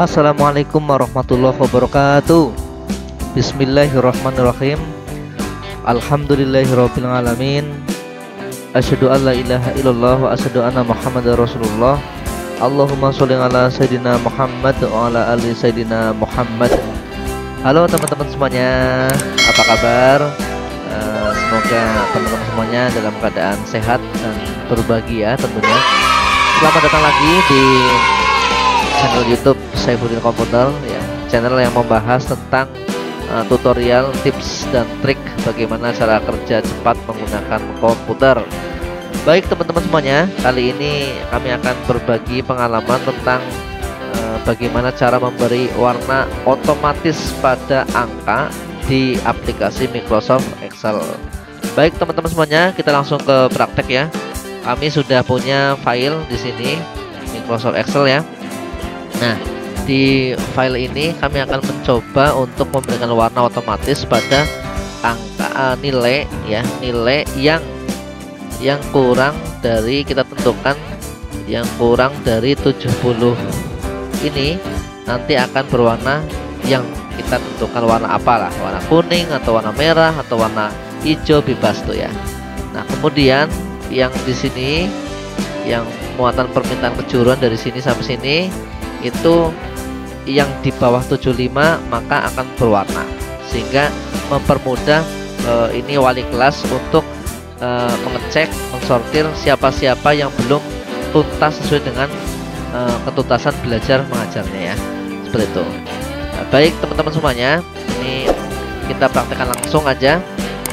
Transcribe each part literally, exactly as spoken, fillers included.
Assalamualaikum warahmatullahi wabarakatuh. Bismillahirrahmanirrahim. Alhamdulillahirabbil alamin. Asyhadu an la ilaha illallah wa asyhadu anna Muhammadar Rasulullah. Allahumma sholli ala sayidina Muhammad wa ala ali sayidina Muhammad. Halo teman-teman semuanya, apa kabar? Uh, semoga teman-teman semuanya dalam keadaan sehat dan berbahagia tentunya. Selamat datang lagi di channel YouTube Saifuddin Komputer, ya, channel yang membahas tentang uh, tutorial, tips dan trik bagaimana cara kerja cepat menggunakan komputer. Baik teman-teman semuanya, kali ini kami akan berbagi pengalaman tentang uh, bagaimana cara memberi warna otomatis pada angka di aplikasi Microsoft Excel. Baik teman-teman semuanya, kita langsung ke praktek ya. Kami sudah punya file di sini Microsoft Excel ya. Nah, di file ini kami akan mencoba untuk memberikan warna otomatis pada angka uh, nilai ya, nilai yang yang kurang dari kita tentukan yang kurang dari tujuh puluh ini nanti akan berwarna yang kita tentukan warna apalah, warna kuning atau warna merah atau warna hijau, bebas tuh ya. Nah, kemudian yang di sini yang muatan permintaan kejuruan dari sini sampai sini itu yang di bawah tujuh puluh lima maka akan berwarna, sehingga mempermudah uh, ini wali kelas untuk uh, mengecek, mensortir siapa-siapa yang belum tuntas sesuai dengan uh, ketuntasan belajar mengajarnya ya, seperti itu. Nah, baik teman-teman semuanya, ini kita praktekkan langsung aja.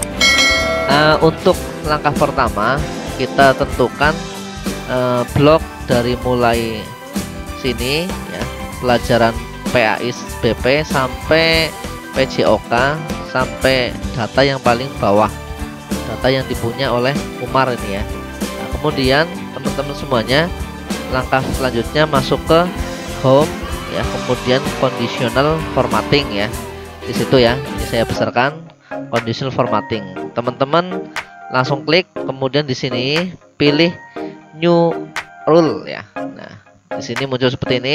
Uh, untuk langkah pertama kita tentukan uh, blok dari mulai sini ya, pelajaran P A I B P sampai P J O K sampai data yang paling bawah, data yang dipunya oleh Umar ini ya. Nah, kemudian teman-teman semuanya, langkah selanjutnya masuk ke home ya, kemudian conditional formatting ya. Di situ ya, ini saya besarkan conditional formatting. Teman-teman langsung klik, kemudian di sini pilih new rule ya. Nah, di sini muncul seperti ini.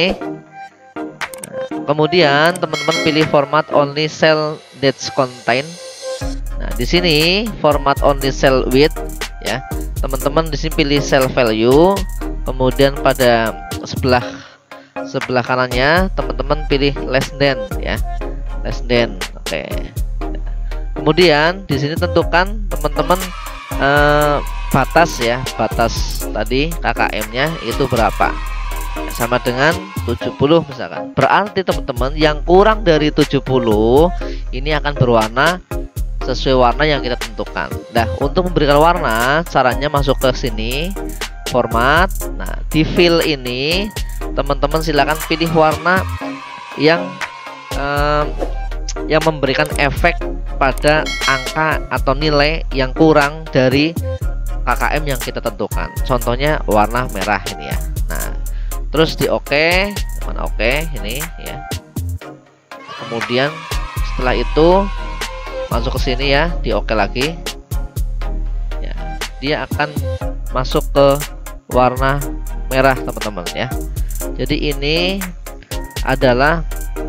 Nah, kemudian teman-teman pilih format only cell dates contain. Nah, di sini format only cell width ya. Teman-teman di sini pilih cell value. Kemudian pada sebelah sebelah kanannya teman-teman pilih less than ya. Less than. Oke. Kemudian di sini tentukan teman-teman eh, batas ya, batas tadi K K M-nya itu berapa? Sama dengan tujuh puluh misalkan. Berarti teman-teman yang kurang dari tujuh puluh ini akan berwarna sesuai warna yang kita tentukan. Nah, untuk memberikan warna caranya masuk ke sini format. Nah, di fill ini teman-teman silakan pilih warna yang um, yang memberikan efek pada angka atau nilai yang kurang dari K K M yang kita tentukan. Contohnya warna merah ini ya. Nah, terus di oke, mana oke ini ya. Kemudian setelah itu masuk ke sini ya, di oke lagi. Ya, dia akan masuk ke warna merah teman-teman ya. Jadi ini adalah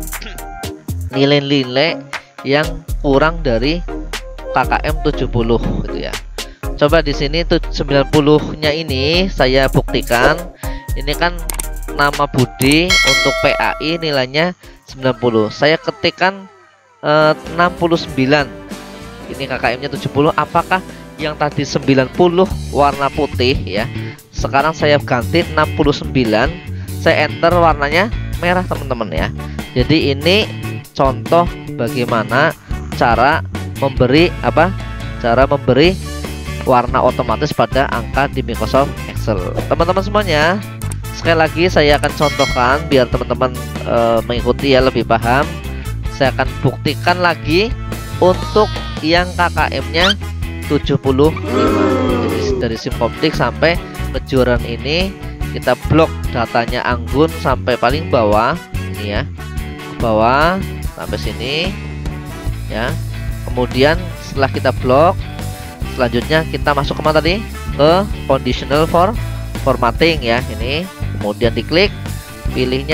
nilai-nilai yang kurang dari K K M tujuh puluh gitu ya. Coba di sini tuh sembilan puluh-nya ini saya buktikan. Ini kan nama Budi untuk P A I nilainya sembilan puluh. Saya ketikkan eh, enam puluh sembilan. Ini K K M-nya tujuh puluh. Apakah yang tadi sembilan puluh warna putih ya? Sekarang saya ganti enam puluh sembilan. Saya enter warnanya merah teman-teman ya. Jadi ini contoh bagaimana cara memberi apa? Cara memberi warna otomatis pada angka di Microsoft Excel. Teman-teman semuanya, sekali lagi saya akan contohkan biar teman-teman e, mengikuti ya, lebih paham. Saya akan buktikan lagi untuk yang K K M-nya tujuh puluh lima. Jadi dari simkoptik sampai kejuaraan ini kita blok datanya Anggun sampai paling bawah ini ya. Ke bawah sampai sini ya. Kemudian setelah kita blok, selanjutnya kita masuk ke mana tadi? Ke conditional for formatting ya. Ini kemudian diklik, pilihnya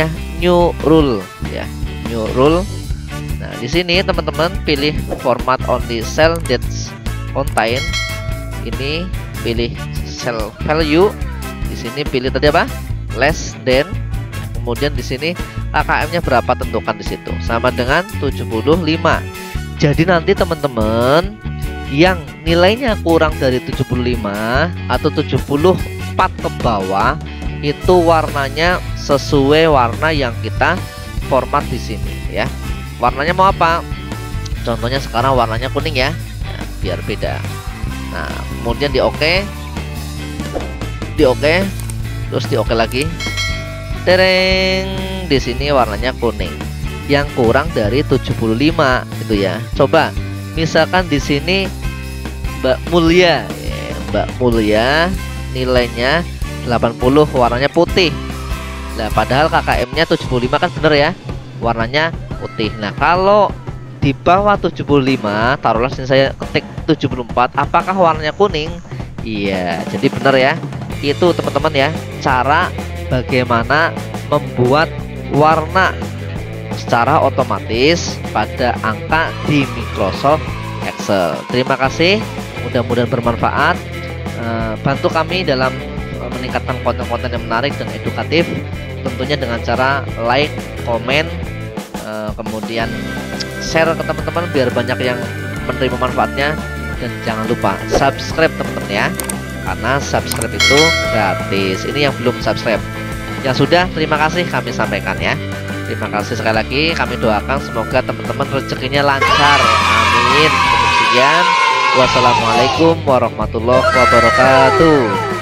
new rule ya, new rule. Nah, di sini teman-teman pilih format only cell that's contain. Ini pilih cell value. Di sini pilih tadi apa? Less than. Kemudian di sini K K M-nya berapa, tentukan di situ. Sama dengan tujuh puluh lima. Jadi nanti teman-teman yang nilainya kurang dari tujuh puluh lima atau tujuh puluh empat ke bawah itu warnanya sesuai warna yang kita format di sini ya. Warnanya mau apa? Contohnya sekarang warnanya kuning ya, nah, biar beda. Nah, kemudian di oke, di oke, terus di oke lagi. Tereng, di sini warnanya kuning. Yang kurang dari tujuh puluh lima gitu ya. Coba, misalkan di sini Mbak Mulia, ya, Mbak Mulia nilainya delapan puluh, warnanya putih. Nah, padahal K K M-nya tujuh puluh lima kan bener ya, warnanya putih. Nah, kalau di bawah tujuh puluh lima, taruhlah sini saya ketik tujuh puluh empat, apakah warnanya kuning? Iya, jadi bener ya. Itu teman-teman ya, cara bagaimana membuat warna secara otomatis pada angka di Microsoft Excel. Terima kasih, mudah-mudahan bermanfaat. Bantu kami dalam meningkatkan konten-konten yang menarik dan edukatif, tentunya dengan cara like, komen, kemudian share ke teman-teman biar banyak yang menerima manfaatnya. Dan jangan lupa subscribe teman-teman ya, karena subscribe itu gratis. Ini yang belum subscribe. Yang sudah, terima kasih kami sampaikan ya. Terima kasih sekali lagi, kami doakan semoga teman-teman rezekinya lancar. Amin. Sekian. Wassalamualaikum warahmatullahi wabarakatuh.